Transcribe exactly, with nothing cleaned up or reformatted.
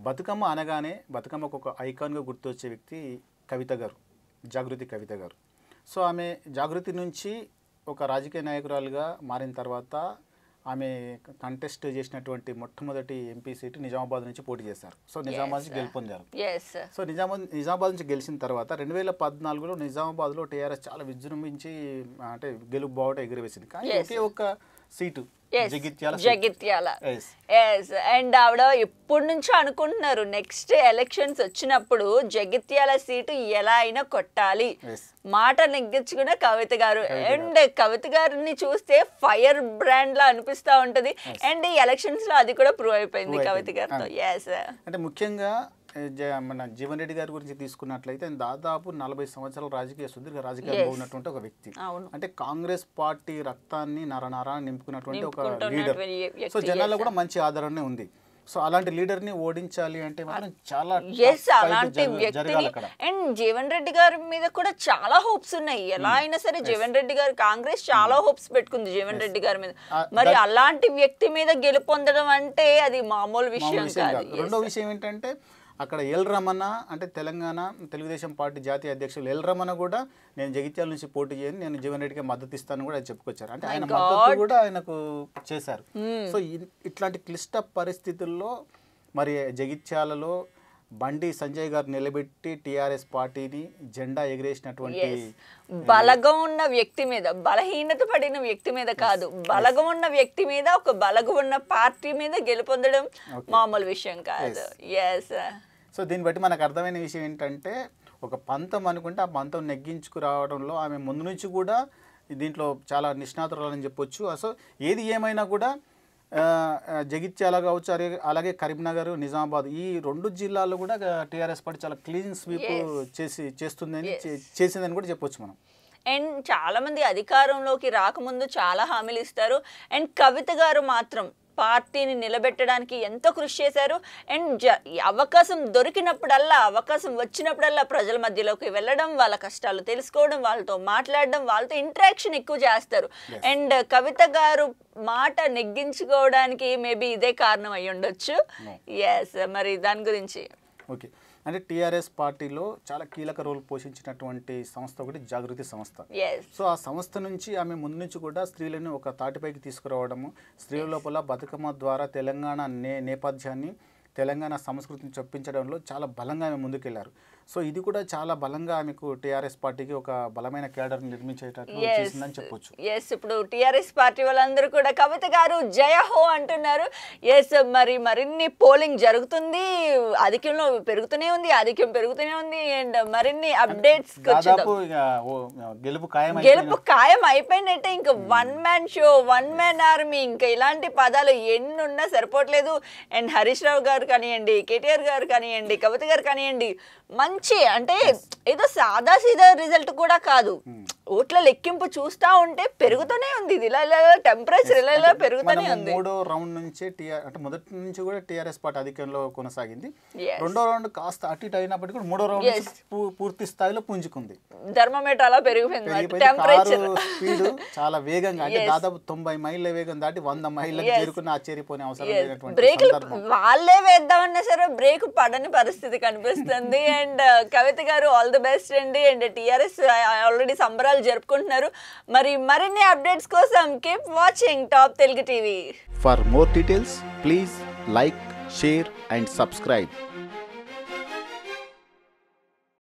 బతుకమ్మ అనగానే బతుకమ్మకు ఒక ఐకాన్గా గుర్తొచ్చే వ్యక్తి కవిత గారు, జాగృతి కవిత గారు. సో ఆమె జాగృతి నుంచి ఒక రాజకీయ నాయకురాలుగా మారిన తర్వాత ఆమె కంటెస్ట్ చేసినటువంటి మొట్టమొదటి ఎంపీ సీటు నిజామాబాద్ నుంచి పోటీ చేశారు. సో నిజామాబాద్ నుంచి గెలుపొందారు. సో నిజామాబాద్ నిజామాబాద్ నుంచి గెలిచిన తర్వాత రెండు వేల పద్నాలుగులో నిజామాబాద్లో టీఆర్ఎస్ చాలా విజృంభించి అంటే గెలుపు బావుట ఎగురవేసింది. కానీ ఒకే ఒక్క సీటు జగిత్యాల. జగిత్యాల అండ్ ఆవిడ ఎప్పటి నుంచో అనుకుంటున్నారు నెక్స్ట్ ఎలక్షన్స్ వచ్చినప్పుడు జగిత్యాల సీటు ఎలా అయినా కొట్టాలి, మాట నెగ్గించుకున్న కవిత గారు. అండ్ కవిత గారిని చూస్తే ఫైర్ బ్రాండ్ లా అనిపిస్తా ఉంటది. అండ్ ఈ ఎలక్షన్స్ లో అది కూడా ప్రూవ్ అయిపోయింది కవిత గారితో. అంటే ముఖ్యంగా మన జీవన్ రెడ్డి గారి గురించి తీసుకున్నట్లయితే దాదాపు నలభై సంవత్సరాల రాజకీయ సుదీర్ఘ రాజకీయాల్లో ఉన్నటువంటి ఒక వ్యక్తి. అంటే కాంగ్రెస్ పార్టీ రక్తాన్ని నరనరా నింపుకున్నటువంటి ఒక లీడర్. సో జనాల్లో కూడా మంచి ఆదరణ ఉంది. సో అలాంటి లీడర్ ని ఓడించాలి అంటే మాత్రం చాలా అలాంటి వ్యక్తిని. అండ్ జీవన్ రెడ్డి గారి మీద కూడా చాలా హోప్స్ ఉన్నాయి. ఎలా అయినా సరే జీవన్ రెడ్డి గారు కాంగ్రెస్ చాలా హోప్స్ పెట్టుకుంది జీవన్ రెడ్డి గారి మీద. మరి అలాంటి వ్యక్తి మీద గెలుపొందడం అంటే అది మామూలు విషయం కాదు. రెండో విషయం ఏంటంటే అక్కడ ఎల్ రమణ అంటే తెలంగాణ తెలుగుదేశం పార్టీ జాతీయ అధ్యక్షులు ఎల్ రమణ కూడా నేను జగిత్యాల నుంచి పోటీ చేయని నేను జీవన్ రెడ్డికి మద్దతు ఇస్తాను కూడా చెప్పుకొచ్చారు. అంటే ఆయన మద్దతు కూడా ఆయనకు చేశారు. సో ఇట్లాంటి క్లిష్ట పరిస్థితుల్లో మరి జగిత్యాలలో బండి సంజయ్ గారు నిలబెట్టి టీఆర్ఎస్ పార్టీని జెండా ఎగిరేసినటువంటి బలగం ఉన్న వ్యక్తి మీద, బలహీనత పడిన వ్యక్తి మీద కాదు, బలగం ఉన్న వ్యక్తి మీద, ఒక బలగం ఉన్న పార్టీ మీద గెలుపొందడం మామూలు విషయం కాదు. ఎస్. సో దీన్ని బట్టి మనకు అర్థమైన విషయం ఏంటంటే ఒక పంతం అనుకుంటే ఆ పంతం నెగ్గించుకురావడంలో ఆమె ముందు నుంచి కూడా దీంట్లో చాలా నిష్ణాతురాలని చెప్పొచ్చు. సో ఏది ఏమైనా కూడా జగిత్యాల కావచ్చు, అలాగే కరీంనగర్, నిజామాబాద్ ఈ రెండు జిల్లాల్లో కూడా టీఆర్ఎస్ పార్టీ చాలా క్లీన్ స్వీప్ చేసి చేస్తుందని చేసిందని కూడా చెప్పొచ్చు మనం. అండ్ చాలా మంది అధికారంలోకి రాకముందు చాలా హామీలు ఇస్తారు. అండ్ కవిత గారు మాత్రం పార్టీని నిలబెట్టడానికి ఎంతో కృషి చేశారు. అండ్ అవకాశం దొరికినప్పుడల్లా, అవకాశం వచ్చినప్పుడల్లా ప్రజల మధ్యలోకి వెళ్ళడం, వాళ్ళ కష్టాలు తెలుసుకోవడం, వాళ్ళతో మాట్లాడడం, వాళ్ళతో ఇంటరాక్షన్ ఎక్కువ చేస్తారు. అండ్ కవిత గారు మాట నెగ్గించుకోవడానికి మేబీ ఇదే కారణం అయి ఉండొచ్చు. ఎస్. మరి దాని గురించి ఓకే అంటే టీఆర్ఎస్ పార్టీలో చాలా కీలక రోల్ పోషించినటువంటి సంస్థ ఒకటి జాగృతి సంస్థ. సో ఆ సంస్థ నుంచి ఆమె ముందు నుంచి కూడా స్త్రీలను ఒక తాటిపైకి తీసుకురావడము, స్త్రీల లోపల బతుకమ్మ ద్వారా తెలంగాణ నే నేపథ్యాన్ని తెలంగాణ సంస్కృతిని చొప్పించడంలో చాలా బలంగా ఆమె ముందుకెళ్లారు. సో ఇది కూడా చాలా బలంగా ఆమెకు టీఆర్ఎస్ పార్టీకి ఒక బలమైన క్యాడర్ నిర్మించేటట్లు చేసిందని చెప్పొచ్చు. ఎస్. ఇప్పుడు టీఆర్ఎస్ పార్టీ వాళ్ళందరూ కూడా కవిత గారు జయ హో అంటున్నారు. ఎస్. మరి మరిన్ని పోలింగ్ జరుగుతుంది, అధికంలో పెరుగుతూనే ఉంది, అధికం పెరుగుతూనే ఉంది. అండ్ మరిన్ని అప్డేట్స్ గెలుపు ఖాయం గెలుపు ఖాయం అయిపోయినట్టే. ఇంకా one man show, one man army, ఇంకా ఇలాంటి పదాలు ఎన్నున్నా సరిపోవట్లేదు. అండ్ హరీష్ రావు గారు కానివ్వండి, కేటీఆర్ గారు కానివ్వండి, కవిత గారు కానివ్వండి, మంచి అంటే ఏదో సాదా సీదా రిజల్ట్ కూడా కాదు. ఓట్ల లెక్కింపు చూస్తా ఉంటే పెరుగుతూనే ఉంది. ఇది ఇలా ఇలా టెంపరేచర్ ఇలా ఇలా పెరుగుతూనే ఉంది. మూడో రౌండ్ నుంచి టీఆర్ అంటే మొదటి నుంచి కూడా టీఆర్ఎస్ పార్టీ అధికంలో కొనసాగింది. రెండో రౌండ్ కాస్త అటు ఇటు అయినప్పటికీ కూడా మూడో రౌండ్ పూర్తి స్థాయిలో పుంజుకుంది. థర్మోమీటర్ అలా పెరిగిపోయింది. టెంపరేచర్ స్పీడ్ చాలా వేగంగా అంటే దాదాపు తొంభై మైళ్ళ వేగం దాటి వంద మైళ్ళకి చేరుకుని ఆశ్చర్యపోయిన అవసరం లేనటువంటి బ్రేక్ వాళ్ళే వేద్దామన్నా సరే బ్రేక్ పడని పరిస్థితి కనిపిస్తుంది. And Kavitha garu all the best అండి. అండ్ టీఆర్ఎస్ ఆల్రెడీ సంబరాలు జరుపుకుంటున్నారు. మరి మరిన్ని అప్డేట్స్ కోసం keep watching Top Telugu TV. For more details please like, share and subscribe.